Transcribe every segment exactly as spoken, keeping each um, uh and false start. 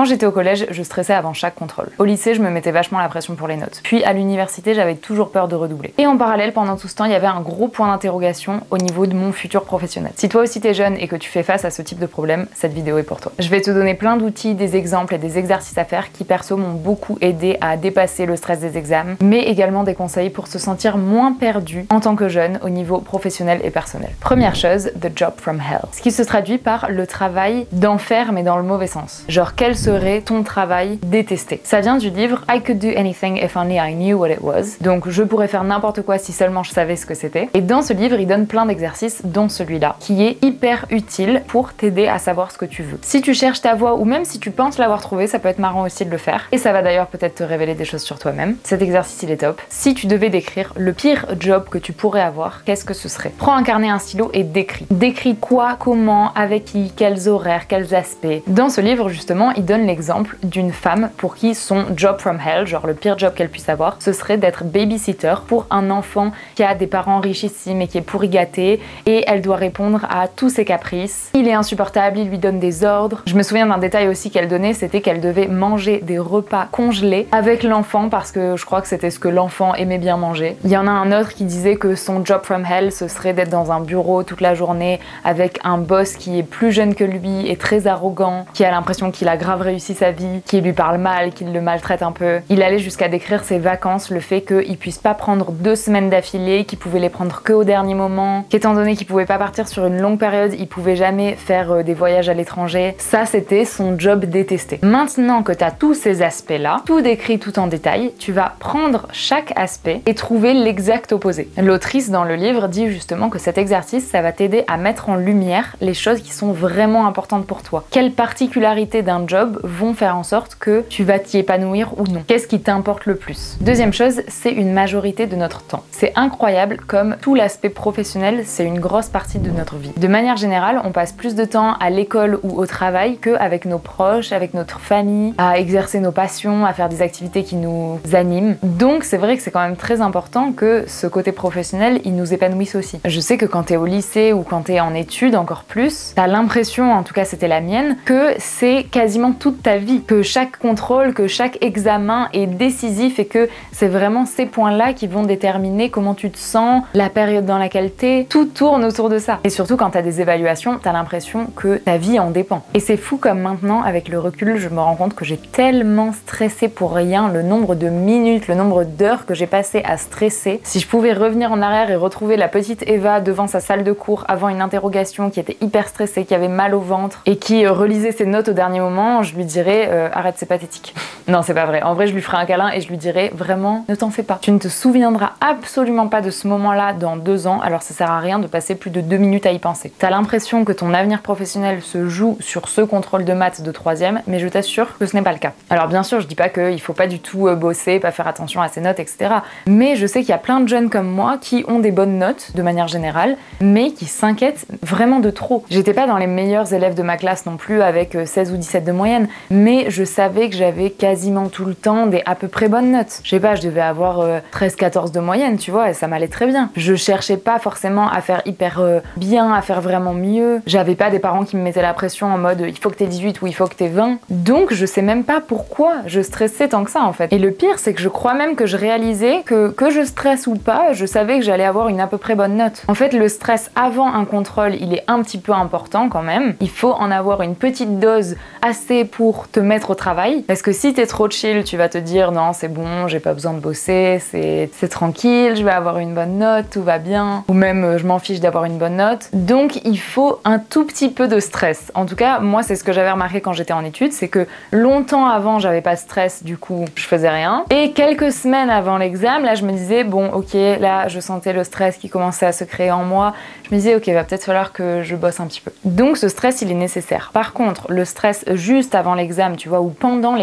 Quand j'étais au collège, je stressais avant chaque contrôle. Au lycée, je me mettais vachement la pression pour les notes. Puis à l'université, j'avais toujours peur de redoubler. Et en parallèle, pendant tout ce temps, il y avait un gros point d'interrogation au niveau de mon futur professionnel. Si toi aussi t'es jeune et que tu fais face à ce type de problème, cette vidéo est pour toi. Je vais te donner plein d'outils, des exemples et des exercices à faire qui perso m'ont beaucoup aidé à dépasser le stress des examens, mais également des conseils pour se sentir moins perdu en tant que jeune au niveau professionnel et personnel. Première chose, the job from hell. Ce qui se traduit par le travail d'enfer mais dans le mauvais sens. Genre quel serait ton travail détesté? Ça vient du livre I could do anything if only I knew what it was. Donc je pourrais faire n'importe quoi si seulement je savais ce que c'était. Et dans ce livre, il donne plein d'exercices, dont celui-là, qui est hyper utile pour t'aider à savoir ce que tu veux. Si tu cherches ta voie ou même si tu penses l'avoir trouvé, ça peut être marrant aussi de le faire. Et ça va d'ailleurs peut-être te révéler des choses sur toi-même. Cet exercice, il est top. Si tu devais décrire le pire job que tu pourrais avoir, qu'est-ce que ce serait? Prends un carnet, un stylo et décris. Décris quoi, comment, avec qui, quels horaires, quels aspects. Dans ce livre, justement, il donne l'exemple d'une femme pour qui son job from hell, genre le pire job qu'elle puisse avoir, ce serait d'être babysitter pour un enfant qui a des parents richissimes et qui est pourri gâté, et elle doit répondre à tous ses caprices. Il est insupportable, il lui donne des ordres. Je me souviens d'un détail aussi qu'elle donnait, c'était qu'elle devait manger des repas congelés avec l'enfant parce que je crois que c'était ce que l'enfant aimait bien manger. Il y en a un autre qui disait que son job from hell, ce serait d'être dans un bureau toute la journée avec un boss qui est plus jeune que lui et très arrogant, qui a l'impression qu'il a grave réussi sa vie, qui lui parle mal, qu'il le maltraite un peu. Il allait jusqu'à décrire ses vacances, le fait qu'il puisse pas prendre deux semaines d'affilée, qu'il pouvait les prendre que au dernier moment, qu'étant donné qu'il pouvait pas partir sur une longue période, il pouvait jamais faire euh, des voyages à l'étranger. Ça, c'était son job détesté. Maintenant que tu as tous ces aspects-là, tout décrit tout en détail, tu vas prendre chaque aspect et trouver l'exact opposé. L'autrice dans le livre dit justement que cet exercice, ça va t'aider à mettre en lumière les choses qui sont vraiment importantes pour toi. Quelles particularités d'un job vont faire en sorte que tu vas t'y épanouir ou non? Qu'est-ce qui t'importe le plus? Deuxième chose, c'est une majorité de notre temps. C'est incroyable comme tout l'aspect professionnel, c'est une grosse partie de notre vie. De manière générale, on passe plus de temps à l'école ou au travail qu'avec nos proches, avec notre famille, à exercer nos passions, à faire des activités qui nous animent. Donc c'est vrai que c'est quand même très important que ce côté professionnel, il nous épanouisse aussi. Je sais que quand t'es au lycée ou quand t'es en études encore plus, t'as l'impression, en tout cas c'était la mienne, que c'est quasiment toute ta vie, que chaque contrôle, que chaque examen est décisif et que c'est vraiment ces points-là qui vont déterminer comment tu te sens, la période dans laquelle t'es, tout tourne autour de ça. Et surtout quand t'as des évaluations, t'as l'impression que ta vie en dépend. Et c'est fou comme maintenant, avec le recul, je me rends compte que j'ai tellement stressé pour rien, le nombre de minutes, le nombre d'heures que j'ai passé à stresser. Si je pouvais revenir en arrière et retrouver la petite Eva devant sa salle de cours avant une interrogation, qui était hyper stressée, qui avait mal au ventre et qui euh, relisait ses notes au dernier moment, je lui dirais euh, arrête, c'est pathétique. Non, c'est pas vrai. En vrai, je lui ferais un câlin et je lui dirais vraiment ne t'en fais pas. Tu ne te souviendras absolument pas de ce moment-là dans deux ans, alors ça sert à rien de passer plus de deux minutes à y penser. T'as l'impression que ton avenir professionnel se joue sur ce contrôle de maths de troisième, mais je t'assure que ce n'est pas le cas. Alors bien sûr, je dis pas qu'il faut pas du tout bosser, pas faire attention à ses notes, et cetera. Mais je sais qu'il y a plein de jeunes comme moi qui ont des bonnes notes de manière générale, mais qui s'inquiètent vraiment de trop. J'étais pas dans les meilleurs élèves de ma classe non plus avec seize ou dix-sept de moyenne, mais je savais que j'avais quasiment tout le temps des à peu près bonnes notes. Je sais pas, je devais avoir euh, treize quatorze de moyenne, tu vois, et ça m'allait très bien. Je cherchais pas forcément à faire hyper euh, bien, à faire vraiment mieux. J'avais pas des parents qui me mettaient la pression en mode il faut que t'aies dix-huit ou il faut que t'aies vingt. Donc je sais même pas pourquoi je stressais tant que ça en fait. Et le pire, c'est que je crois même que je réalisais que que je stresse ou pas, je savais que j'allais avoir une à peu près bonne note. En fait, le stress avant un contrôle, il est un petit peu important quand même. Il faut en avoir une petite dose assez pour te mettre au travail. Parce que si t'es trop chill, tu vas te dire non, c'est bon, j'ai pas besoin de bosser, c'est c'est tranquille, je vais avoir une bonne note, tout va bien. Ou même euh, je m'en fiche d'avoir une bonne note. Donc il faut un tout petit peu de stress. En tout cas, moi c'est ce que j'avais remarqué quand j'étais en études, c'est que longtemps avant j'avais pas de stress, du coup je faisais rien. Et quelques semaines avant l'examen, là je me disais bon ok, là je sentais le stress qui commençait à se créer en moi. Je me disais ok, va peut-être falloir que je bosse un petit peu. Donc ce stress il est nécessaire. Par contre, le stress juste avant l'examen, tu vois, ou pendant l'examen même,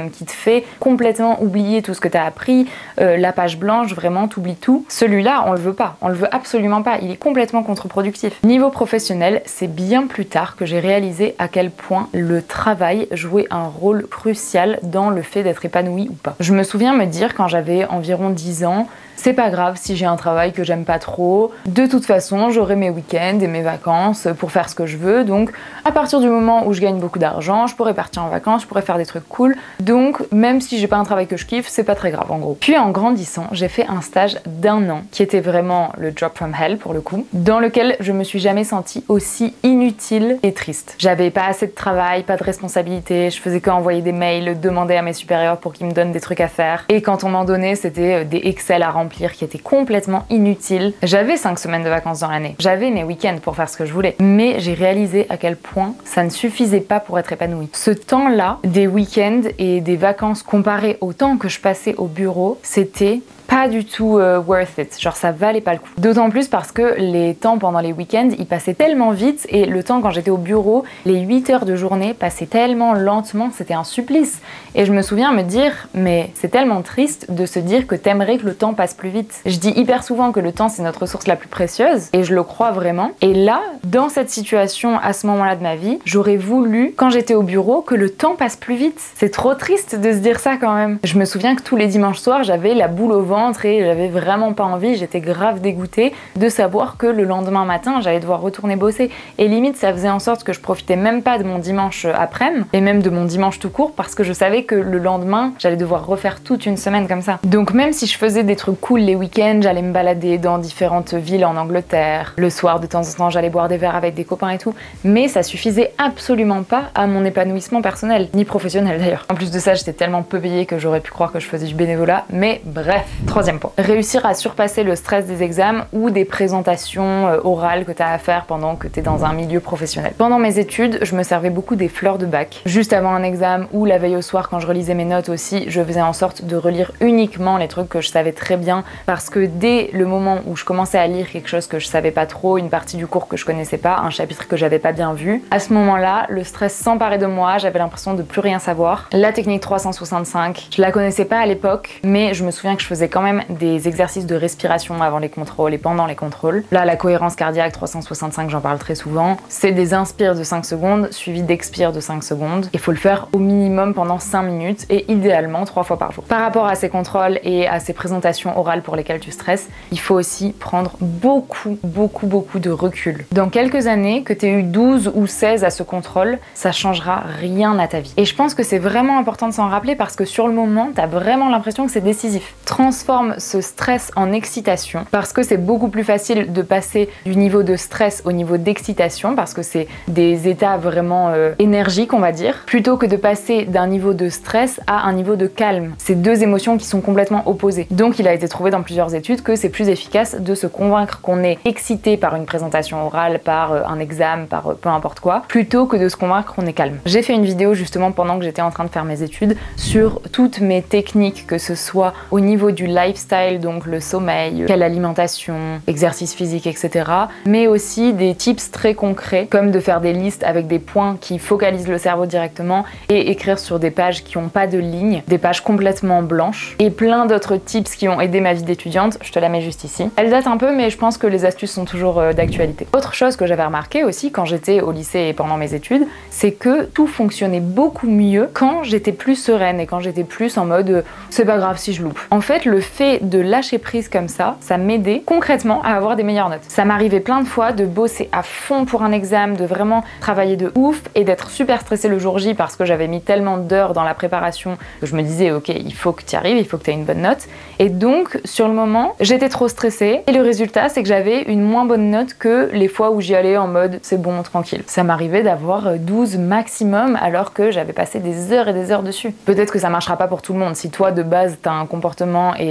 même, qui te fait complètement oublier tout ce que tu as appris, euh, la page blanche, vraiment t'oublies tout, celui-là on le veut pas, on le veut absolument pas, il est complètement contre-productif. Niveau professionnel, c'est bien plus tard que j'ai réalisé à quel point le travail jouait un rôle crucial dans le fait d'être épanoui ou pas. Je me souviens me dire quand j'avais environ dix ans, c'est pas grave si j'ai un travail que j'aime pas trop, de toute façon j'aurai mes week-ends et mes vacances pour faire ce que je veux, donc à partir du moment où je gagne beaucoup d'argent, je pourrais partir en vacances, je pourrais faire des trucs cool, donc même si j'ai pas un travail que je kiffe, c'est pas très grave en gros. Puis en grandissant, j'ai fait un stage d'un an, qui était vraiment le job from hell pour le coup, dans lequel je me suis jamais sentie aussi inutile et triste. J'avais pas assez de travail, pas de responsabilité, je faisais qu'envoyer des mails, demander à mes supérieurs pour qu'ils me donnent des trucs à faire, et quand on m'en donnait, c'était des Excel à remplir qui était complètement inutile. J'avais cinq semaines de vacances dans l'année, j'avais mes week-ends pour faire ce que je voulais, mais j'ai réalisé à quel point ça ne suffisait pas pour être épanouie. Ce temps-là, des week-ends et des vacances comparé au temps que je passais au bureau, c'était pas du tout euh, worth it, genre ça valait pas le coup. D'autant plus parce que les temps pendant les week-ends, ils passaient tellement vite et le temps quand j'étais au bureau, les huit heures de journée passaient tellement lentement, c'était un supplice. Et je me souviens me dire, mais c'est tellement triste de se dire que t'aimerais que le temps passe plus vite. Je dis hyper souvent que le temps c'est notre ressource la plus précieuse et je le crois vraiment. Et là, dans cette situation, à ce moment-là de ma vie, j'aurais voulu, quand j'étais au bureau, que le temps passe plus vite. C'est trop triste de se dire ça quand même. Je me souviens que tous les dimanches soirs, j'avais la boule au ventre et j'avais vraiment pas envie, j'étais grave dégoûtée de savoir que le lendemain matin j'allais devoir retourner bosser et limite ça faisait en sorte que je profitais même pas de mon dimanche après-midi et même de mon dimanche tout court parce que je savais que le lendemain j'allais devoir refaire toute une semaine comme ça. Donc même si je faisais des trucs cool les week-ends, j'allais me balader dans différentes villes en Angleterre, le soir de temps en temps j'allais boire des verres avec des copains et tout, mais ça suffisait absolument pas à mon épanouissement personnel, ni professionnel d'ailleurs. En plus de ça j'étais tellement peu payée que j'aurais pu croire que je faisais du bénévolat, mais bref. Troisième point, réussir à surpasser le stress des examens ou des présentations euh, orales que tu as à faire pendant que tu es dans un milieu professionnel. Pendant mes études, je me servais beaucoup des fleurs de bac. Juste avant un examen ou la veille au soir quand je relisais mes notes aussi, je faisais en sorte de relire uniquement les trucs que je savais très bien parce que dès le moment où je commençais à lire quelque chose que je savais pas trop, une partie du cours que je connaissais pas, un chapitre que j'avais pas bien vu, à ce moment-là, le stress s'emparait de moi, j'avais l'impression de plus rien savoir. La technique trois cent soixante-cinq, je la connaissais pas à l'époque, mais je me souviens que je faisais quand même des exercices de respiration avant les contrôles et pendant les contrôles. Là, la cohérence cardiaque trois cent soixante-cinq, j'en parle très souvent. C'est des inspires de cinq secondes suivis d'expires de cinq secondes. Il faut le faire au minimum pendant cinq minutes et idéalement trois fois par jour. Par rapport à ces contrôles et à ces présentations orales pour lesquelles tu stresses, il faut aussi prendre beaucoup, beaucoup, beaucoup de recul. Dans quelques années, que tu aies eu douze ou seize à ce contrôle, ça changera rien à ta vie. Et je pense que c'est vraiment important de s'en rappeler parce que sur le moment, tu as vraiment l'impression que c'est décisif. Transforme ce stress en excitation parce que c'est beaucoup plus facile de passer du niveau de stress au niveau d'excitation parce que c'est des états vraiment euh, énergiques on va dire, plutôt que de passer d'un niveau de stress à un niveau de calme. C'est deux émotions qui sont complètement opposées. Donc il a été trouvé dans plusieurs études que c'est plus efficace de se convaincre qu'on est excité par une présentation orale, par euh, un examen, par euh, peu importe quoi, plutôt que de se convaincre qu'on est calme. J'ai fait une vidéo justement pendant que j'étais en train de faire mes études sur toutes mes techniques, que ce soit au niveau du lifestyle, donc le sommeil, quelle alimentation, exercice physique, et cetera. Mais aussi des tips très concrets, comme de faire des listes avec des points qui focalisent le cerveau directement et écrire sur des pages qui n'ont pas de lignes, des pages complètement blanches, et plein d'autres tips qui ont aidé ma vie d'étudiante. Je te la mets juste ici. Elle date un peu, mais je pense que les astuces sont toujours euh, d'actualité. Autre chose que j'avais remarqué aussi quand j'étais au lycée et pendant mes études, c'est que tout fonctionnait beaucoup mieux quand j'étais plus sereine et quand j'étais plus en mode euh, c'est pas grave si je loupe. En fait, le fait de lâcher prise comme ça, ça m'aidait concrètement à avoir des meilleures notes. Ça m'arrivait plein de fois de bosser à fond pour un examen, de vraiment travailler de ouf et d'être super stressée le jour J parce que j'avais mis tellement d'heures dans la préparation que je me disais ok, il faut que tu y arrives, il faut que tu aies une bonne note. Et donc, sur le moment, j'étais trop stressée et le résultat, c'est que j'avais une moins bonne note que les fois où j'y allais en mode c'est bon, tranquille. Ça m'arrivait d'avoir douze maximum alors que j'avais passé des heures et des heures dessus. Peut-être que ça marchera pas pour tout le monde. Si toi, de base, t'as un comportement et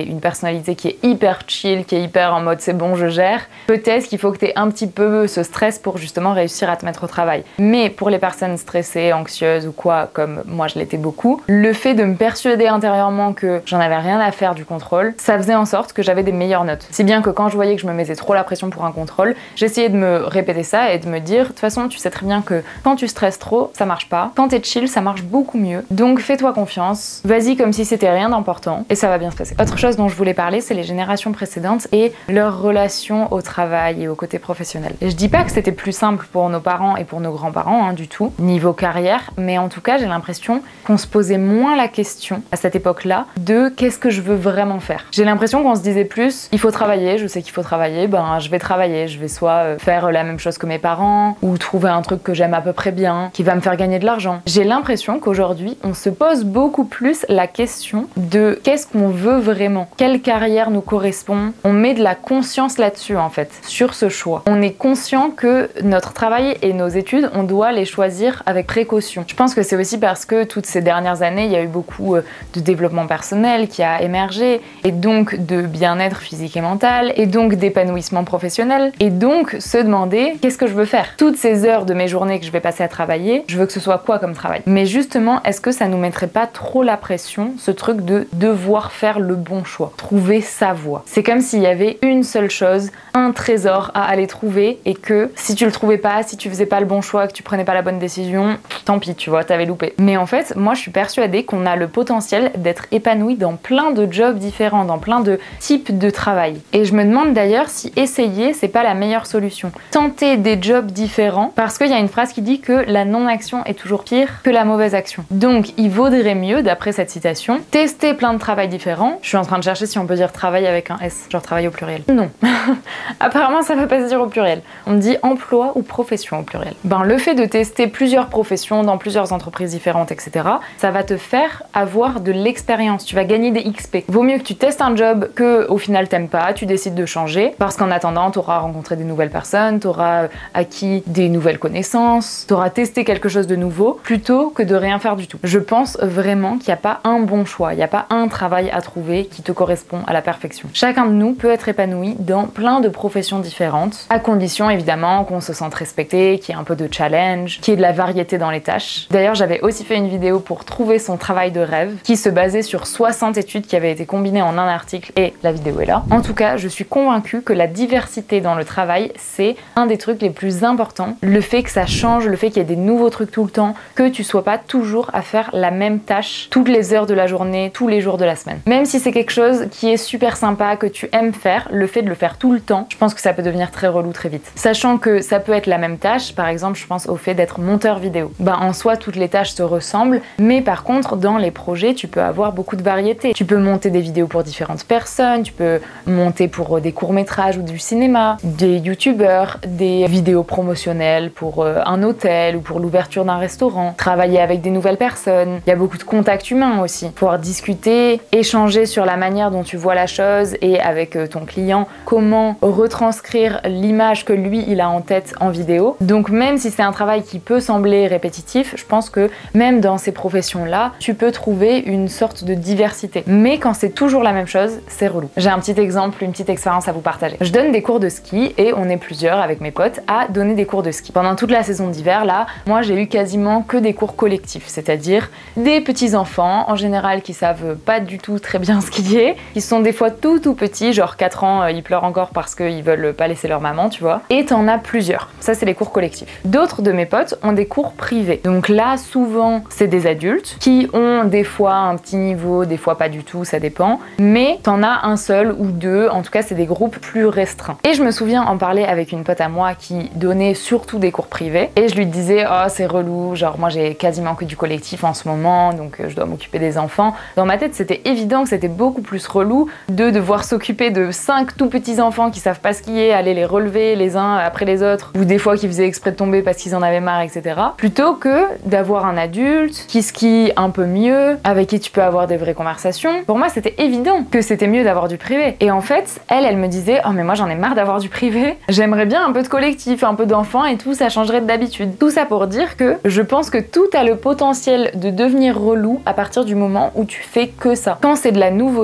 t'es une personnalité qui est hyper chill, qui est hyper en mode c'est bon je gère, peut-être qu'il faut que t'aies un petit peu ce stress pour justement réussir à te mettre au travail. Mais pour les personnes stressées, anxieuses ou quoi, comme moi je l'étais beaucoup, le fait de me persuader intérieurement que j'en avais rien à faire du contrôle, ça faisait en sorte que j'avais des meilleures notes. Si bien que quand je voyais que je me mettais trop la pression pour un contrôle, j'essayais de me répéter ça et de me dire de toute façon tu sais très bien que quand tu stresses trop, ça marche pas. Quand t'es chill, ça marche beaucoup mieux. Donc fais-toi confiance, vas-y comme si c'était rien d'important et ça va bien se passer. Autre chose dont je voulais parler, c'est les générations précédentes et leur relation au travail et au côté professionnel. Et je dis pas que c'était plus simple pour nos parents et pour nos grands-parents, hein, du tout, niveau carrière, mais en tout cas j'ai l'impression qu'on se posait moins la question à cette époque-là de qu'est-ce que je veux vraiment faire. J'ai l'impression qu'on se disait plus, il faut travailler, je sais qu'il faut travailler, ben je vais travailler, je vais soit faire la même chose que mes parents ou trouver un truc que j'aime à peu près bien, qui va me faire gagner de l'argent. J'ai l'impression qu'aujourd'hui on se pose beaucoup plus la question de qu'est-ce qu'on veut vraiment, quelle carrière nous correspond. On met de la conscience là-dessus en fait, sur ce choix. On est conscient que notre travail et nos études, on doit les choisir avec précaution. Je pense que c'est aussi parce que toutes ces dernières années, il y a eu beaucoup de développement personnel qui a émergé, et donc de bien-être physique et mental, et donc d'épanouissement professionnel, et donc se demander qu'est-ce que je veux faire. Toutes ces heures de mes journées que je vais passer à travailler, je veux que ce soit quoi comme travail. Mais justement, est-ce que ça nous mettrait pas trop la pression, ce truc de devoir faire le bon choix, trouver sa voie. C'est comme s'il y avait une seule chose, un trésor à aller trouver, et que si tu le trouvais pas, si tu faisais pas le bon choix, que tu prenais pas la bonne décision, tant pis, tu vois, t'avais loupé. Mais en fait, moi je suis persuadée qu'on a le potentiel d'être épanoui dans plein de jobs différents, dans plein de types de travail. Et je me demande d'ailleurs si essayer, c'est pas la meilleure solution. Tenter des jobs différents, parce qu'il y a une phrase qui dit que la non-action est toujours pire que la mauvaise action. Donc il vaudrait mieux, d'après cette citation, tester plein de travail différents. Je suis en train de chercher si on peut dire travail avec un S, genre travail au pluriel. Non. Apparemment ça ne veut pas se dire au pluriel. On me dit emploi ou profession au pluriel. Ben le fait de tester plusieurs professions dans plusieurs entreprises différentes, et cetera, ça va te faire avoir de l'expérience. Tu vas gagner des X P. Vaut mieux que tu testes un job que au final t'aimes pas, tu décides de changer, parce qu'en attendant t'auras rencontré des nouvelles personnes, t'auras acquis des nouvelles connaissances, t'auras testé quelque chose de nouveau, plutôt que de rien faire du tout. Je pense vraiment qu'il n'y a pas un bon choix, il n'y a pas un travail à trouver qui te correspond à la perfection. Chacun de nous peut être épanoui dans plein de professions différentes, à condition évidemment qu'on se sente respecté, qu'il y ait un peu de challenge, qu'il y ait de la variété dans les tâches. D'ailleurs, j'avais aussi fait une vidéo pour trouver son travail de rêve, qui se basait sur soixante études qui avaient été combinées en un article, et la vidéo est là. En tout cas, je suis convaincue que la diversité dans le travail, c'est un des trucs les plus importants. Le fait que ça change, le fait qu'il y ait des nouveaux trucs tout le temps, que tu sois pas toujours à faire la même tâche toutes les heures de la journée, tous les jours de la semaine. Même si c'est quelque chose qui est super sympa, que tu aimes faire, le fait de le faire tout le temps, je pense que ça peut devenir très relou très vite. Sachant que ça peut être la même tâche, par exemple, je pense au fait d'être monteur vidéo. Ben, en soi, toutes les tâches se ressemblent, mais par contre, dans les projets, tu peux avoir beaucoup de variété. Tu peux monter des vidéos pour différentes personnes, tu peux monter pour des courts-métrages ou du cinéma, des youtubeurs, des vidéos promotionnelles pour un hôtel ou pour l'ouverture d'un restaurant, travailler avec des nouvelles personnes. Il y a beaucoup de contacts humains aussi. Pouvoir discuter, échanger sur la manière dont tu vois la chose et avec ton client, comment retranscrire l'image que lui, il a en tête en vidéo. Donc même si c'est un travail qui peut sembler répétitif, je pense que même dans ces professions-là, tu peux trouver une sorte de diversité. Mais quand c'est toujours la même chose, c'est relou. J'ai un petit exemple, une petite expérience à vous partager. Je donne des cours de ski et on est plusieurs avec mes potes à donner des cours de ski. Pendant toute la saison d'hiver, là, moi j'ai eu quasiment que des cours collectifs, c'est-à-dire des petits enfants, en général qui savent pas du tout très bien skier, qui sont des fois tout tout petits, genre quatre ans, ils pleurent encore parce qu'ils veulent pas laisser leur maman, tu vois. Et t'en as plusieurs. Ça, c'est les cours collectifs. D'autres de mes potes ont des cours privés. Donc là, souvent, c'est des adultes qui ont des fois un petit niveau, des fois pas du tout, ça dépend. Mais t'en as un seul ou deux, en tout cas, c'est des groupes plus restreints. Et je me souviens en parler avec une pote à moi qui donnait surtout des cours privés. Et je lui disais, oh, c'est relou, genre moi j'ai quasiment que du collectif en ce moment, donc euh, je dois m'occuper des enfants. Dans ma tête, c'était évident que c'était beaucoup plus relou de devoir s'occuper de cinq tout petits enfants qui savent pas skier, aller les relever les uns après les autres, ou des fois qui faisaient exprès de tomber parce qu'ils en avaient marre, et cetera. Plutôt que d'avoir un adulte qui skie un peu mieux, avec qui tu peux avoir des vraies conversations. Pour moi, c'était évident que c'était mieux d'avoir du privé. Et en fait, elle, elle me disait, oh mais moi j'en ai marre d'avoir du privé. J'aimerais bien un peu de collectif, un peu d'enfants et tout, ça changerait d'habitude. Tout ça pour dire que je pense que tout a le potentiel de devenir relou à partir du moment où tu fais que ça. Quand c'est de la nouveauté,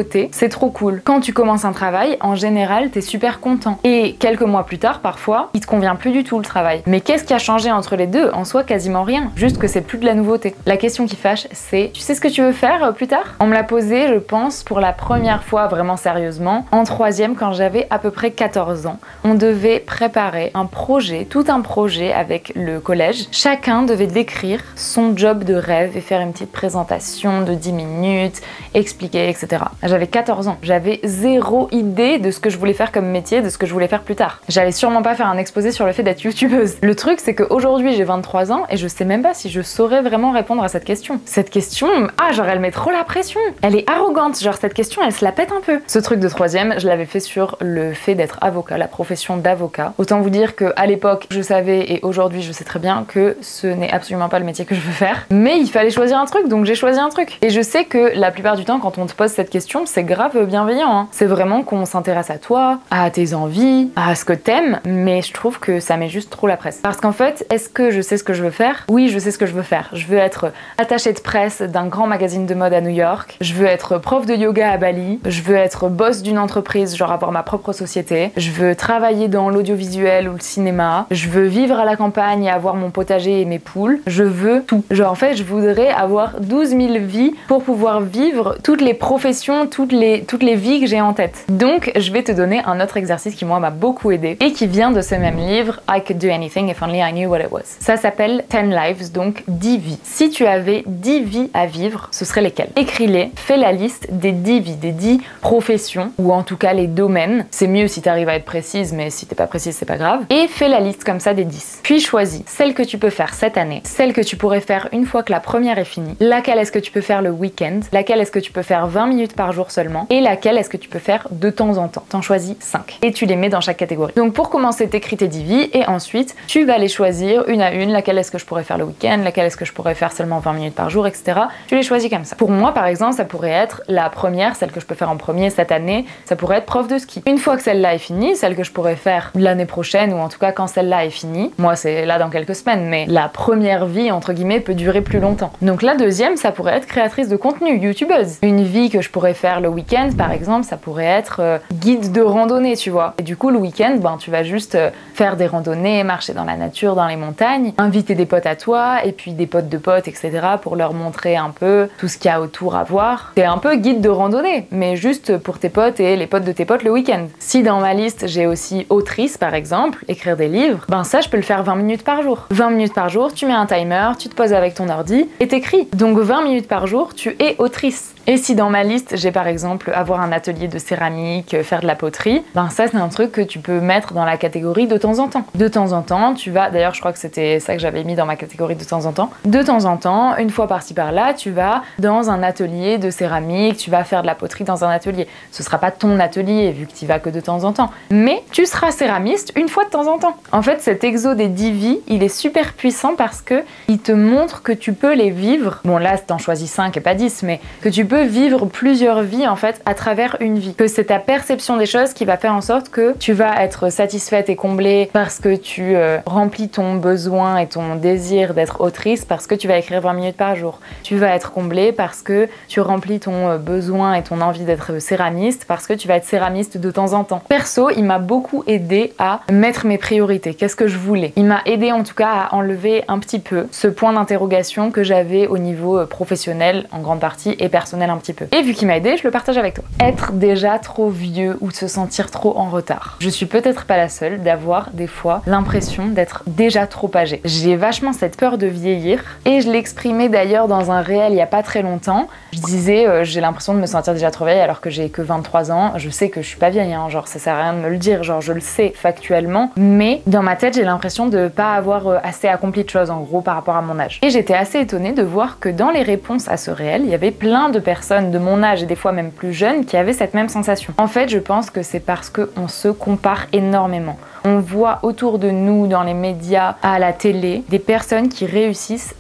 nouveauté, c'est trop cool. Quand tu commences un travail, en général, t'es super content. Et quelques mois plus tard, parfois, il te convient plus du tout le travail. Mais qu'est-ce qui a changé entre les deux? En soi, quasiment rien. Juste que c'est plus de la nouveauté. La question qui fâche, c'est tu sais ce que tu veux faire euh, plus tard? On me l'a posé, je pense, pour la première fois vraiment sérieusement, en troisième quand j'avais à peu près quatorze ans. On devait préparer un projet, tout un projet avec le collège. Chacun devait décrire son job de rêve et faire une petite présentation de dix minutes, expliquer, et cetera. J'avais quatorze ans. J'avais zéro idée de ce que je voulais faire comme métier, de ce que je voulais faire plus tard. J'allais sûrement pas faire un exposé sur le fait d'être youtubeuse. Le truc, c'est qu'aujourd'hui, j'ai vingt-trois ans et je sais même pas si je saurais vraiment répondre à cette question. Cette question, ah, genre, elle met trop la pression. Elle est arrogante. Genre, cette question, elle se la pète un peu. Ce truc de troisième, je l'avais fait sur le fait d'être avocat, la profession d'avocat. Autant vous dire qu'à l'époque, je savais et aujourd'hui, je sais très bien que ce n'est absolument pas le métier que je veux faire. Mais il fallait choisir un truc, donc j'ai choisi un truc. Et je sais que la plupart du temps, quand on te pose cette question, c'est grave bienveillant. Hein. C'est vraiment qu'on s'intéresse à toi, à tes envies, à ce que t'aimes, mais je trouve que ça met juste trop la presse. Parce qu'en fait, est-ce que je sais ce que je veux faire? Oui, je sais ce que je veux faire. Je veux être attachée de presse d'un grand magazine de mode à New York. Je veux être prof de yoga à Bali. Je veux être boss d'une entreprise, genre avoir ma propre société. Je veux travailler dans l'audiovisuel ou le cinéma. Je veux vivre à la campagne et avoir mon potager et mes poules. Je veux tout. Genre en fait, je voudrais avoir douze mille vies pour pouvoir vivre toutes les professions, toutes les, toutes les vies que j'ai en tête. Donc, je vais te donner un autre exercice qui moi m'a beaucoup aidé et qui vient de ce même livre, I Could Do Anything If Only I Knew What It Was. Ça s'appelle ten lives, donc dix vies. Si tu avais dix vies à vivre, ce seraient lesquelles? Écris-les, fais la liste des dix vies, des dix professions, ou en tout cas les domaines. C'est mieux si tu arrives à être précise, mais si t'es pas précise, c'est pas grave. Et fais la liste comme ça des dix. Puis choisis celle que tu peux faire cette année, celle que tu pourrais faire une fois que la première est finie, laquelle est-ce que tu peux faire le week-end, laquelle est-ce que tu peux faire vingt minutes par jour seulement, et laquelle est-ce que tu peux faire de temps en temps. T'en choisis cinq. Et tu les mets dans chaque catégorie. Donc pour commencer, t'écris tes dix vies, et ensuite, tu vas les choisir une à une, laquelle est-ce que je pourrais faire le week-end, laquelle est-ce que je pourrais faire seulement vingt minutes par jour, et cetera. Tu les choisis comme ça. Pour moi, par exemple, ça pourrait être la première, celle que je peux faire en premier cette année, ça pourrait être prof de ski. Une fois que celle-là est finie, celle que je pourrais faire l'année prochaine, ou en tout cas quand celle-là est finie, moi c'est là dans quelques semaines, mais la première vie, entre guillemets, peut durer plus longtemps. Donc la deuxième, ça pourrait être créatrice de contenu, youtubeuse. Une vie que je pourrais faire le week-end, par exemple, ça pourrait être euh, guide de randonnée, tu vois. Et du coup, le week-end, ben, tu vas juste euh, faire des randonnées, marcher dans la nature, dans les montagnes, inviter des potes à toi, et puis des potes de potes, et cetera, pour leur montrer un peu tout ce qu'il y a autour à voir. C'est un peu guide de randonnée, mais juste pour tes potes et les potes de tes potes le week-end. Si dans ma liste, j'ai aussi autrice, par exemple, écrire des livres, ben ça, je peux le faire vingt minutes par jour. vingt minutes par jour, tu mets un timer, tu te poses avec ton ordi et t'écris. Donc vingt minutes par jour, tu es autrice. Et si dans ma liste, j'ai par exemple avoir un atelier de céramique, faire de la poterie, ben ça c'est un truc que tu peux mettre dans la catégorie de temps en temps. De temps en temps, tu vas, d'ailleurs je crois que c'était ça que j'avais mis dans ma catégorie de temps en temps, de temps en temps, une fois par-ci par-là, tu vas dans un atelier de céramique, tu vas faire de la poterie dans un atelier. Ce sera pas ton atelier vu que tu y vas que de temps en temps, mais tu seras céramiste une fois de temps en temps. En fait, cet exo des dix vies, il est super puissant parce que il te montre que tu peux les vivre. Bon là, t'en choisis cinq et pas dix, mais que tu peux vivre plusieurs vies en fait à travers une vie. Que c'est ta perception des choses qui va faire en sorte que tu vas être satisfaite et comblée parce que tu euh, remplis ton besoin et ton désir d'être autrice parce que tu vas écrire vingt minutes par jour. Tu vas être comblée parce que tu remplis ton euh, besoin et ton envie d'être céramiste parce que tu vas être céramiste de temps en temps. Perso, il m'a beaucoup aidé à mettre mes priorités. Qu'est-ce que je voulais? Il m'a aidé en tout cas à enlever un petit peu ce point d'interrogation que j'avais au niveau euh, professionnel en grande partie et personnel un petit peu. Et vu qu'il m'a aidé, je le partage avec toi. Être déjà trop vieux ou se sentir trop en retard. Je suis peut-être pas la seule d'avoir des fois l'impression d'être déjà trop âgée. J'ai vachement cette peur de vieillir et je l'exprimais d'ailleurs dans un réel il y a pas très longtemps. Je disais euh, j'ai l'impression de me sentir déjà trop vieille alors que j'ai que vingt-trois ans. Je sais que je suis pas vieille, hein, genre ça sert à rien de me le dire, genre je le sais factuellement, mais dans ma tête j'ai l'impression de pas avoir euh, assez accompli de choses en gros par rapport à mon âge. Et j'étais assez étonnée de voir que dans les réponses à ce réel, il y avait plein de personnes de mon âge et des fois même plus jeunes qui avaient cette même sensation. En fait, je pense que c'est parce qu'on se compare énormément. On voit autour de nous, dans les médias, à la télé, des personnes qui réussissent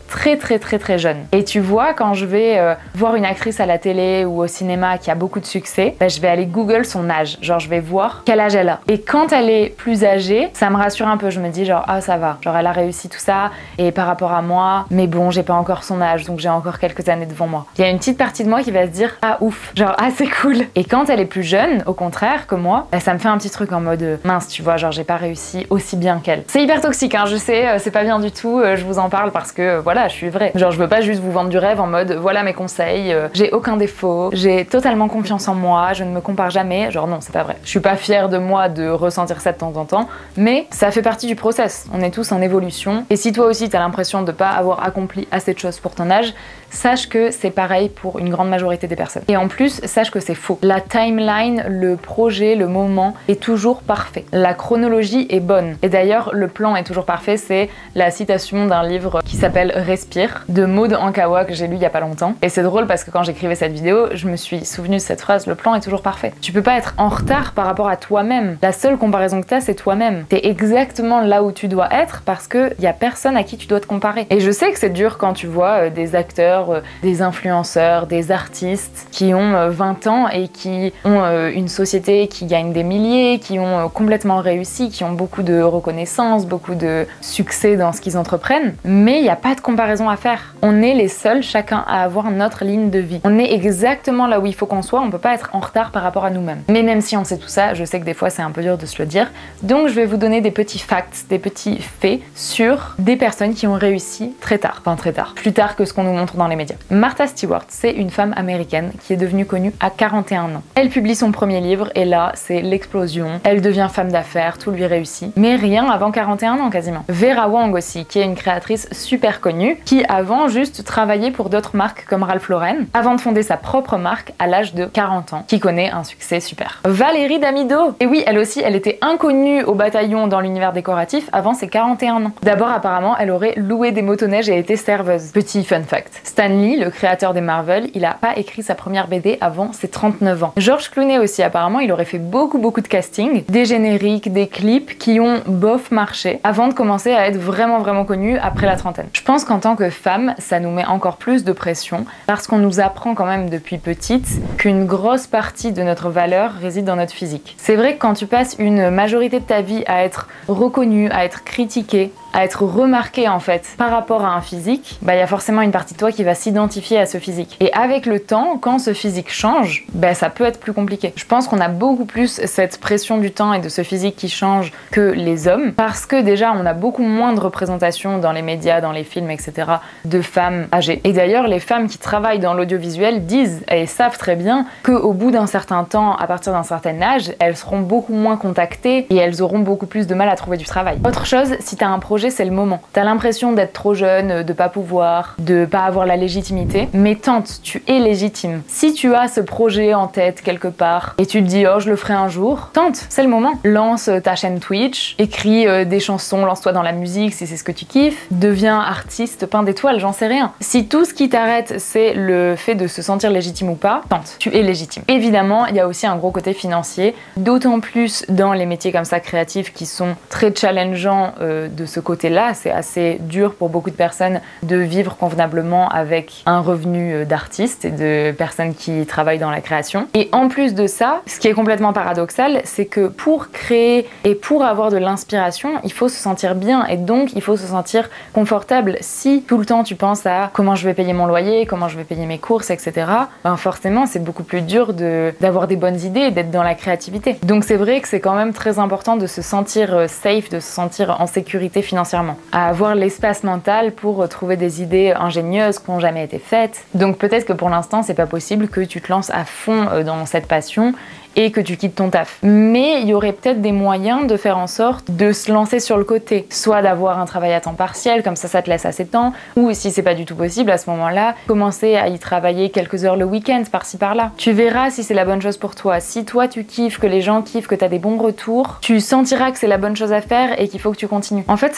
très très très très jeune. Et tu vois, quand je vais euh, voir une actrice à la télé ou au cinéma qui a beaucoup de succès, bah, je vais aller Google son âge, genre je vais voir quel âge elle a. Et quand elle est plus âgée, ça me rassure un peu, je me dis genre ah ça va, genre elle a réussi tout ça et par rapport à moi, mais bon j'ai pas encore son âge donc j'ai encore quelques années devant moi. Il y a une petite partie de moi qui va se dire ah ouf, genre ah c'est cool. Et quand elle est plus jeune, au contraire que moi, bah, ça me fait un petit truc en mode euh, mince tu vois, genre j'ai pas réussi aussi bien qu'elle. C'est hyper toxique hein, je sais, euh, c'est pas bien du tout, euh, je vous en parle parce que euh, voilà je suis vraie. Genre je veux pas juste vous vendre du rêve en mode voilà mes conseils, euh, j'ai aucun défaut, j'ai totalement confiance en moi, je ne me compare jamais, genre non c'est pas vrai. Je suis pas fière de moi de ressentir ça de temps en temps, mais ça fait partie du process, on est tous en évolution et si toi aussi t'as l'impression de pas avoir accompli assez de choses pour ton âge, sache que c'est pareil pour une grande majorité des personnes. Et en plus, sache que c'est faux. La timeline, le projet, le moment est toujours parfait. La chronologie est bonne. Et d'ailleurs, le plan est toujours parfait, c'est la citation d'un livre qui s'appelle Respire de Maud Ankawa que j'ai lu il y a pas longtemps. Et c'est drôle parce que quand j'écrivais cette vidéo, je me suis souvenu de cette phrase, le plan est toujours parfait. Tu peux pas être en retard par rapport à toi-même. La seule comparaison que t'as, c'est toi-même. T'es exactement là où tu dois être parce que y a personne à qui tu dois te comparer. Et je sais que c'est dur quand tu vois euh, des acteurs, des influenceurs, des artistes qui ont vingt ans et qui ont une société qui gagne des milliers, qui ont complètement réussi, qui ont beaucoup de reconnaissance, beaucoup de succès dans ce qu'ils entreprennent. Mais il n'y a pas de comparaison à faire. On est les seuls, chacun, à avoir notre ligne de vie. On est exactement là où il faut qu'on soit, on peut pas être en retard par rapport à nous-mêmes. Mais même si on sait tout ça, je sais que des fois c'est un peu dur de se le dire. Donc je vais vous donner des petits facts, des petits faits sur des personnes qui ont réussi très tard. Enfin très tard. Plus tard que ce qu'on nous montre dans les médias. Martha Stewart, c'est une femme américaine qui est devenue connue à quarante et un ans. Elle publie son premier livre et là, c'est l'explosion. Elle devient femme d'affaires, tout lui réussit. Mais rien avant quarante et un ans quasiment. Vera Wang aussi, qui est une créatrice super connue, qui avant juste travaillait pour d'autres marques comme Ralph Lauren, avant de fonder sa propre marque à l'âge de quarante ans, qui connaît un succès super. Valérie Damido, et oui, elle aussi, elle était inconnue au bataillon dans l'univers décoratif avant ses quarante et un ans. D'abord, apparemment, elle aurait loué des motoneiges et été serveuse. Petit fun fact. Stan Lee, le créateur des Marvel, il a pas écrit sa première B D avant ses trente-neuf ans. George Clooney aussi, apparemment, il aurait fait beaucoup beaucoup de casting, des génériques, des clips qui ont bof marché avant de commencer à être vraiment vraiment connu après la trentaine. Je pense qu'en tant que femme, ça nous met encore plus de pression parce qu'on nous apprend quand même depuis petite qu'une grosse partie de notre valeur réside dans notre physique. C'est vrai que quand tu passes une majorité de ta vie à être reconnue, à être critiquée, à être remarqué en fait par rapport à un physique, bah il y a forcément une partie de toi qui va s'identifier à ce physique. Et avec le temps, quand ce physique change, bah ça peut être plus compliqué. Je pense qu'on a beaucoup plus cette pression du temps et de ce physique qui change que les hommes, parce que déjà on a beaucoup moins de représentation dans les médias, dans les films, et cetera de femmes âgées. Et d'ailleurs les femmes qui travaillent dans l'audiovisuel disent et savent très bien qu'au bout d'un certain temps, à partir d'un certain âge, elles seront beaucoup moins contactées et elles auront beaucoup plus de mal à trouver du travail. Autre chose, si t'as un projet, c'est le moment. T'as l'impression d'être trop jeune, de pas pouvoir, de pas avoir la légitimité, mais tente, tu es légitime. Si tu as ce projet en tête quelque part et tu te dis oh je le ferai un jour, tente, c'est le moment. Lance ta chaîne Twitch, écris euh, des chansons, lance-toi dans la musique si c'est ce que tu kiffes, deviens artiste, peins d'étoiles, j'en sais rien. Si tout ce qui t'arrête c'est le fait de se sentir légitime ou pas, tente, tu es légitime. Évidemment, il y a aussi un gros côté financier, d'autant plus dans les métiers comme ça créatifs qui sont très challengeants euh, de ce côté-là, c'est assez dur pour beaucoup de personnes de vivre convenablement avec un revenu d'artiste et de personnes qui travaillent dans la création. Et en plus de ça, ce qui est complètement paradoxal, c'est que pour créer et pour avoir de l'inspiration, il faut se sentir bien et donc il faut se sentir confortable. Si tout le temps tu penses à comment je vais payer mon loyer, comment je vais payer mes courses, et cetera, ben forcément c'est beaucoup plus dur de, d'avoir des bonnes idées et d'être dans la créativité. Donc c'est vrai que c'est quand même très important de se sentir safe, de se sentir en sécurité financièrement, à avoir l'espace mental pour trouver des idées ingénieuses qui n'ont jamais été faites. Donc peut-être que pour l'instant c'est pas possible que tu te lances à fond dans cette passion et que tu quittes ton taf. Mais il y aurait peut-être des moyens de faire en sorte de se lancer sur le côté, soit d'avoir un travail à temps partiel, comme ça ça te laisse assez de temps, ou si c'est pas du tout possible à ce moment-là, commencer à y travailler quelques heures le week-end par-ci par-là. Tu verras si c'est la bonne chose pour toi. Si toi tu kiffes, que les gens kiffent, que t'as des bons retours, tu sentiras que c'est la bonne chose à faire et qu'il faut que tu continues. En fait c'est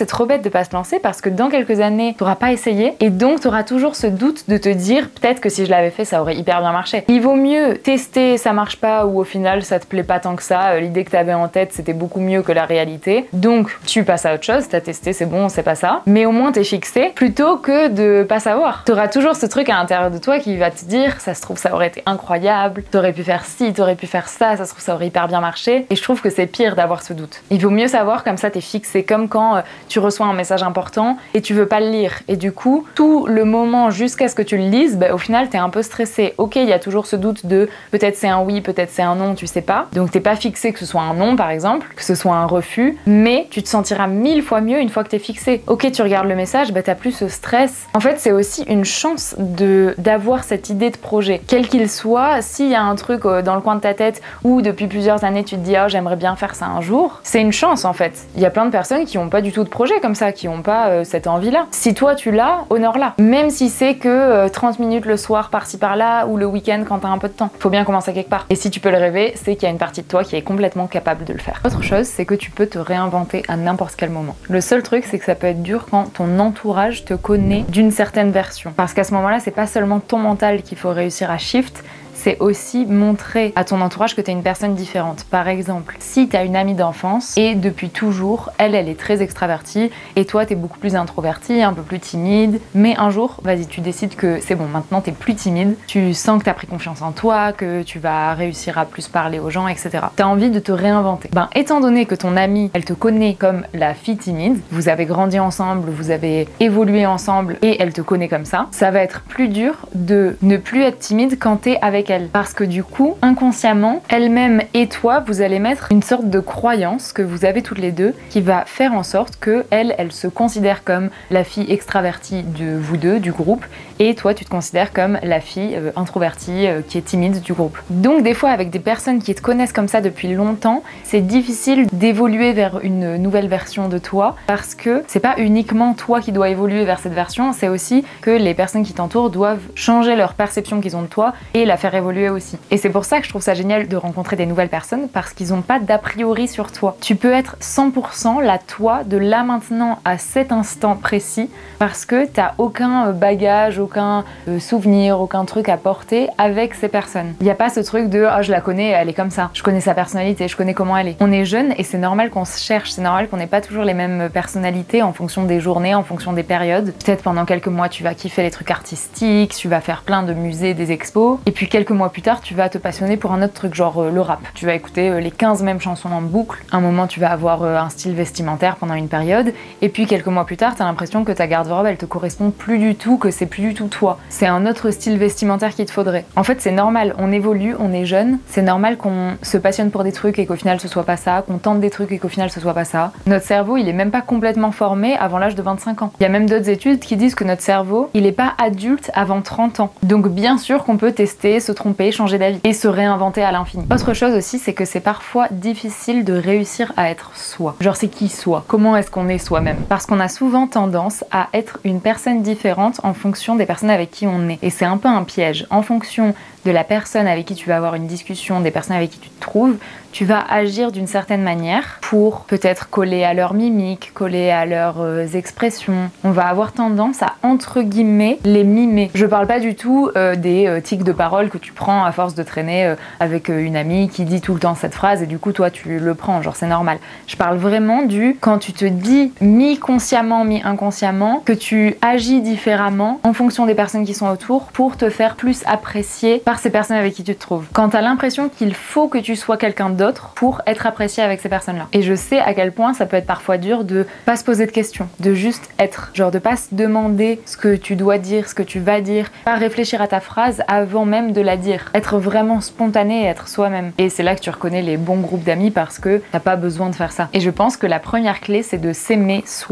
trop bête de pas se lancer parce que dans quelques années, t'auras pas essayé et donc t'auras toujours ce doute de te dire peut-être que si je l'avais fait, ça aurait hyper bien marché. Il vaut mieux tester, ça marche pas ou au final ça te plaît pas tant que ça, l'idée que t'avais en tête c'était beaucoup mieux que la réalité. Donc tu passes à autre chose, t'as testé, c'est bon, c'est pas ça. Mais au moins t'es fixé plutôt que de pas savoir. T'auras toujours ce truc à l'intérieur de toi qui va te dire ça se trouve ça aurait été incroyable, t'aurais pu faire ci, t'aurais pu faire ça, ça se trouve ça aurait hyper bien marché. Et je trouve que c'est pire d'avoir ce doute. Il vaut mieux savoir, comme ça t'es fixé, comme quand euh, tu reçois un message important et tu veux pas le lire. Et du coup, tout le moment jusqu'à ce que tu le lises, bah, au final t'es un peu stressé. Ok, il y a toujours ce doute de peut-être c'est un oui, peut-être c'est un non, tu sais pas. Donc t'es pas fixé que ce soit un non par exemple, que ce soit un refus, mais tu te sentiras mille fois mieux une fois que t'es fixé. Ok, tu regardes le message, bah t'as plus ce stress. En fait, c'est aussi une chance de d'avoir cette idée de projet, quel qu'il soit. S'il y a un truc euh, dans le coin de ta tête où depuis plusieurs années tu te dis oh j'aimerais bien faire ça un jour, c'est une chance en fait. Il y a plein de personnes qui ont pas du tout de projet comme ça, qui ont pas euh, cette envie-là. Si toi tu l'as, honore-la. Même si c'est que euh, trente minutes le soir par-ci par-là ou le week-end quand t'as un peu de temps. Faut bien commencer quelque part. Et si tu peux le rêver, c'est qu'il y a une partie de toi qui est complètement capable de le faire. Autre chose, c'est que tu peux te réinventer à n'importe quel moment. Le seul truc, c'est que ça peut être dur quand ton entourage te connaît d'une certaine version. Parce qu'à ce moment-là, c'est pas seulement ton mental qu'il faut réussir à shift, c'est aussi montrer à ton entourage que tu es une personne différente. Par exemple, si tu as une amie d'enfance et depuis toujours, elle, elle est très extravertie et toi, tu es beaucoup plus introvertie, un peu plus timide, mais un jour, vas-y, tu décides que c'est bon, maintenant tu es plus timide, tu sens que tu as pris confiance en toi, que tu vas réussir à plus parler aux gens, et cetera. Tu as envie de te réinventer. Ben, étant donné que ton amie, elle te connaît comme la fille timide, vous avez grandi ensemble, vous avez évolué ensemble et elle te connaît comme ça, ça va être plus dur de ne plus être timide quand tu es avec elle. Parce que du coup, inconsciemment, elle-même et toi, vous allez mettre une sorte de croyance que vous avez toutes les deux qui va faire en sorte que elle, elle se considère comme la fille extravertie de vous deux, du groupe, et toi, tu te considères comme la fille euh, introvertie euh, qui est timide du groupe. Donc des fois, avec des personnes qui te connaissent comme ça depuis longtemps, c'est difficile d'évoluer vers une nouvelle version de toi parce que c'est pas uniquement toi qui dois évoluer vers cette version, c'est aussi que les personnes qui t'entourent doivent changer leur perception qu'ils ont de toi et la faire évoluer aussi. Et c'est pour ça que je trouve ça génial de rencontrer des nouvelles personnes parce qu'ils n'ont pas d'a priori sur toi. Tu peux être cent pour cent la toi de là maintenant à cet instant précis parce que t'as aucun bagage, aucun euh, souvenir, aucun truc à porter avec ces personnes. Il n'y a pas ce truc de « oh je la connais, elle est comme ça, je connais sa personnalité, je connais comment elle est ». On est jeune et c'est normal qu'on se cherche, c'est normal qu'on n'ait pas toujours les mêmes personnalités en fonction des journées, en fonction des périodes. Peut-être pendant quelques mois tu vas kiffer les trucs artistiques, tu vas faire plein de musées, des expos, et puis quelques mois plus tard tu vas te passionner pour un autre truc genre euh, le rap. Tu vas écouter euh, les quinze mêmes chansons en boucle, un moment tu vas avoir euh, un style vestimentaire pendant une période, et puis quelques mois plus tard t'as l'impression que ta garde-robe elle te correspond plus du tout, que c'est plus du tout toi. C'est un autre style vestimentaire qu'il te faudrait. En fait c'est normal, on évolue, on est jeune, c'est normal qu'on se passionne pour des trucs et qu'au final ce soit pas ça, qu'on tente des trucs et qu'au final ce soit pas ça. Notre cerveau il est même pas complètement formé avant l'âge de vingt-cinq ans. Il y a même d'autres études qui disent que notre cerveau il est pas adulte avant trente ans. Donc bien sûr qu'on peut tester, se tromper, changer d'avis et se réinventer à l'infini. Autre chose aussi c'est que c'est parfois difficile de réussir à être soi. Genre c'est qui soi? Comment est-ce qu'on est soi-même? Parce qu'on a souvent tendance à être une personne différente en fonction des personnes avec qui on est. Et c'est un peu un piège. En fonction de la personne avec qui tu vas avoir une discussion, des personnes avec qui tu te trouves, tu vas agir d'une certaine manière pour peut-être coller à leur mimique, coller à leurs euh, expressions. On va avoir tendance à, entre guillemets, les mimer. Je parle pas du tout euh, des euh, tics de parole que tu prends à force de traîner euh, avec euh, une amie qui dit tout le temps cette phrase et du coup toi tu le prends, genre c'est normal. Je parle vraiment du quand tu te dis mi-consciemment, mi-inconsciemment que tu agis différemment en fonction des personnes qui sont autour pour te faire plus apprécier par ces personnes avec qui tu te trouves. Quand t'as l'impression qu'il faut que tu sois quelqu'un d'autre pour être apprécié avec ces personnes-là. Et je sais à quel point ça peut être parfois dur de pas se poser de questions, de juste être. Genre de pas se demander ce que tu dois dire, ce que tu vas dire, pas réfléchir à ta phrase avant même de la dire. Être vraiment spontané et être soi-même. Et c'est là que tu reconnais les bons groupes d'amis parce que t'as pas besoin de faire ça. Et je pense que la première clé, c'est de s'aimer soi.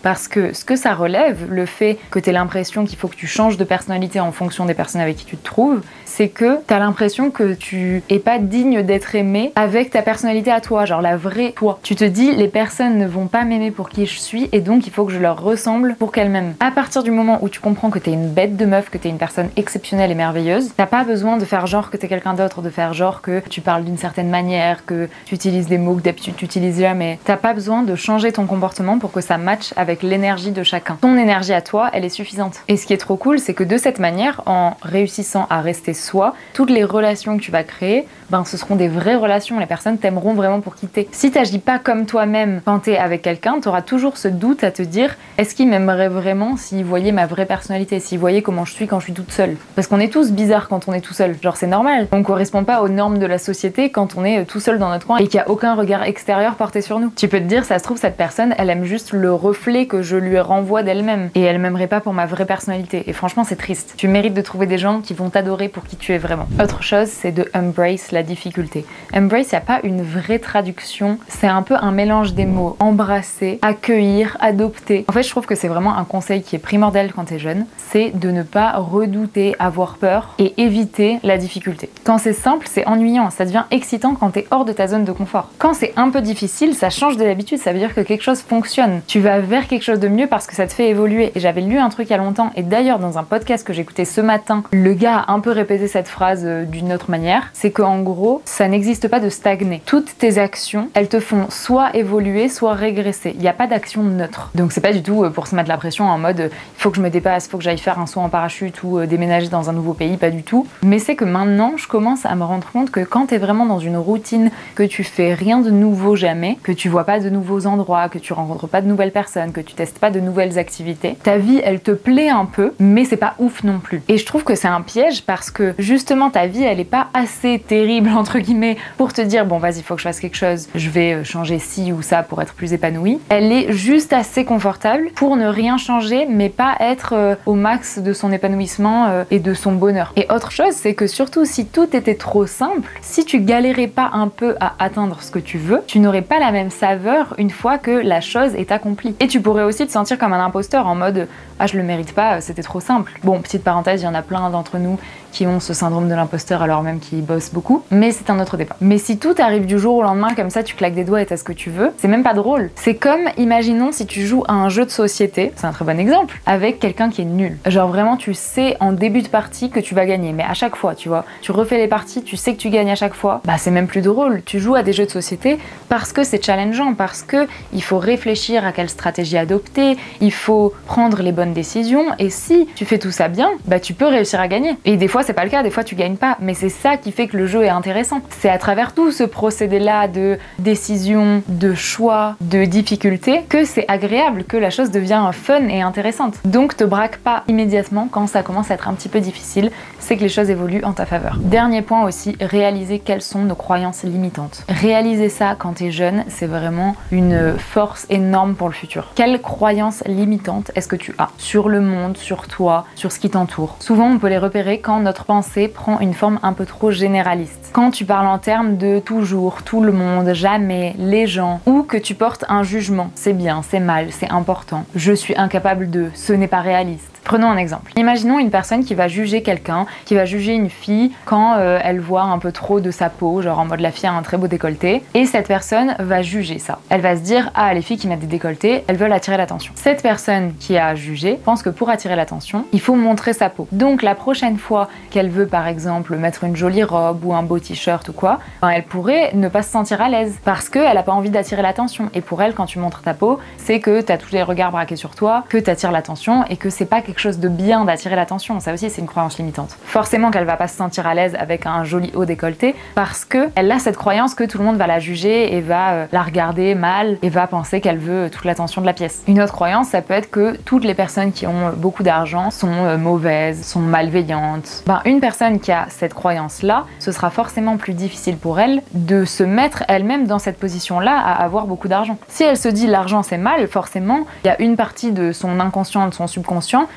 Parce que ce que ça relève, le fait que tu aies l'impression qu'il faut que tu changes de personnalité en fonction des personnes avec qui tu te trouves, c'est que tu as l'impression que tu es pas digne d'être aimé avec ta personnalité à toi, genre la vraie toi. Tu te dis, les personnes ne vont pas m'aimer pour qui je suis et donc il faut que je leur ressemble pour qu'elles m'aiment. À partir du moment où tu comprends que t'es une bête de meuf, que t'es une personne exceptionnelle et merveilleuse, t'as pas besoin de faire genre que t'es quelqu'un d'autre, de faire genre que tu parles d'une certaine manière, que tu utilises des mots que d'habitude tu utilises jamais. T'as pas besoin de changer ton comportement pour que ça matche avec l'énergie de chacun. Ton énergie à toi, elle est suffisante. Et ce qui est trop cool, c'est que de cette manière, en réussissant à rester soi, toutes les relations que tu vas créer, ben ce seront des vraies relations. Les personnes t'aimeront vraiment pour qui t'es. Si t'agis pas comme toi-même quand t'es avec quelqu'un, t'auras toujours ce doute à te dire, est-ce qu'il m'aimerait vraiment s'il voyait ma vraie personnalité, s'il voyait comment je suis quand je suis toute seule. Parce qu'on est tous bizarres quand on est tout seul. Genre c'est normal. On correspond pas aux normes de la société quand on est tout seul dans notre coin et qu'il y a aucun regard extérieur porté sur nous. Tu peux te dire, ça se trouve, cette personne, elle aime juste le reflet que je lui renvoie d'elle-même. Et elle m'aimerait pas pour ma vraie personnalité. Et franchement, c'est triste. Tu mérites de trouver des gens qui vont t'adorer pour qui tu es vraiment. Autre chose, c'est de embrace la difficulté. Embrace, y a pas une vraie traduction. C'est un peu un mélange des mots. Embrasser, accueillir, adopter. En fait, je trouve que c'est vraiment un conseil qui est primordial quand t'es jeune. C'est de ne pas redouter, avoir peur et éviter la difficulté. Quand c'est simple, c'est ennuyant. Ça devient excitant quand t'es hors de ta zone de confort. Quand c'est un peu difficile, ça change de l'habitude. Ça veut dire que quelque chose fonctionne. Tu vas vers quelque chose de mieux parce que ça te fait évoluer. Et j'avais lu un truc il y a longtemps. Et d'ailleurs, dans un podcast que j'écoutais ce matin, le gars a un peu répété cette phrase euh, d'une autre manière. C'est qu'en gros, ça n'existe pas de stagner. Toutes tes actions, elles te font soit évoluer, soit régresser. Il n'y a pas d'action neutre. Donc c'est pas du tout euh, pour se mettre la pression en mode euh, il faut que je me dépasse, il faut que j'aille faire un saut en parachute ou euh, déménager dans un nouveau pays, pas du tout. Mais c'est que maintenant, je commence à me rendre compte que quand t'es vraiment dans une routine, que tu fais rien de nouveau jamais, que tu vois pas de nouveaux endroits, que tu rencontres pas de nouvelles personnes, que tu testes pas de nouvelles activités, ta vie, elle te plaît un peu, mais c'est pas ouf non plus. Et je trouve que c'est un piège parce que justement, ta vie, elle est pas assez terrible, entre guillemets, pour te dire bon, vas-y, il faut que je fasse quelque chose, je vais changer ci ou ça pour être plus épanouie. Elle est juste assez confortable pour ne rien changer, mais pas être euh, au max de son épanouissement euh, et de son bonheur. Et autre chose, c'est que surtout si tout était trop simple, si tu galérais pas un peu à atteindre ce que tu veux, tu n'aurais pas la même saveur une fois que la chose est accomplie. Et tu pourrais aussi te sentir comme un imposteur en mode ah, je le mérite pas, c'était trop simple. Bon, petite parenthèse, il y en a plein d'entre nous qui ont ce syndrome de l'imposteur alors même qu'ils bossent beaucoup, mais c'est un autre débat. Mais si tout arrive du jour au lendemain comme ça, tu claques des doigts et t'as ce que tu veux, c'est même pas drôle. C'est comme, imaginons si tu joues à un jeu de société, c'est un très bon exemple, avec quelqu'un qui est nul. Genre vraiment, tu sais en début de partie que tu vas gagner, mais à chaque fois, tu vois, tu refais les parties, tu sais que tu gagnes à chaque fois, bah c'est même plus drôle. Tu joues à des jeux de société parce que c'est challengeant, parce que il faut réfléchir à quelle stratégie adopter, il faut prendre les bonnes décisions, et si tu fais tout ça bien, bah tu peux réussir à gagner. Et des fois, c'est pas le cas, des fois tu gagnes pas, mais c'est ça qui fait que le jeu est intéressant. C'est à travers tout ce procédé-là de décision, de choix, de difficulté que c'est agréable, que la chose devient fun et intéressante. Donc te braque pas immédiatement quand ça commence à être un petit peu difficile, c'est que les choses évoluent en ta faveur. Dernier point aussi, réaliser quelles sont nos croyances limitantes. Réaliser ça quand t'es jeune, c'est vraiment une force énorme pour le futur. Quelles croyances limitantes est-ce que tu as sur le monde, sur toi, sur ce qui t'entoure? Souvent on peut les repérer quand notre pensée prend une forme un peu trop généraliste. Quand tu parles en termes de toujours, tout le monde, jamais, les gens, ou que tu portes un jugement, c'est bien, c'est mal, c'est important, je suis incapable de, ce n'est pas réaliste. Prenons un exemple. Imaginons une personne qui va juger quelqu'un, qui va juger une fille quand euh, elle voit un peu trop de sa peau, genre en mode la fille a un très beau décolleté, et cette personne va juger ça. Elle va se dire ah, les filles qui mettent des décolletés, elles veulent attirer l'attention. Cette personne qui a jugé pense que pour attirer l'attention, il faut montrer sa peau. Donc la prochaine fois qu'elle veut par exemple mettre une jolie robe ou un beau t-shirt ou quoi, ben, elle pourrait ne pas se sentir à l'aise parce qu'elle a pas envie d'attirer l'attention. Et pour elle, quand tu montres ta peau, c'est que t'as tous les regards braqués sur toi, que t'attires l'attention et que c'est pas quelque chose de bien d'attirer l'attention. Ça aussi, c'est une croyance limitante. Forcément qu'elle va pas se sentir à l'aise avec un joli haut décolleté parce que elle a cette croyance que tout le monde va la juger et va euh, la regarder mal et va penser qu'elle veut toute l'attention de la pièce. Une autre croyance, ça peut être que toutes les personnes qui ont beaucoup d'argent sont euh, mauvaises, sont malveillantes. Ben, une personne qui a cette croyance-là, ce sera forcément plus difficile pour elle de se mettre elle-même dans cette position-là à avoir beaucoup d'argent. Si elle se dit l'argent c'est mal, forcément, il y a une partie de son inconscient, de son subconscient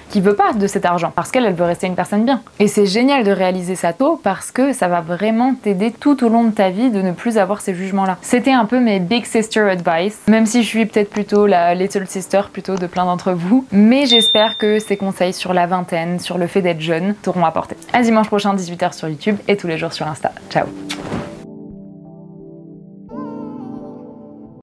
qui veut pas de cet argent parce qu'elle elle veut rester une personne bien. Et c'est génial de réaliser ça tôt parce que ça va vraiment t'aider tout au long de ta vie de ne plus avoir ces jugements-là. C'était un peu mes big sister advice, même si je suis peut-être plutôt la little sister plutôt de plein d'entre vous, mais j'espère que ces conseils sur la vingtaine, sur le fait d'être jeune, t'auront apporté. À dimanche prochain dix-huit heures sur YouTube et tous les jours sur Insta. Ciao.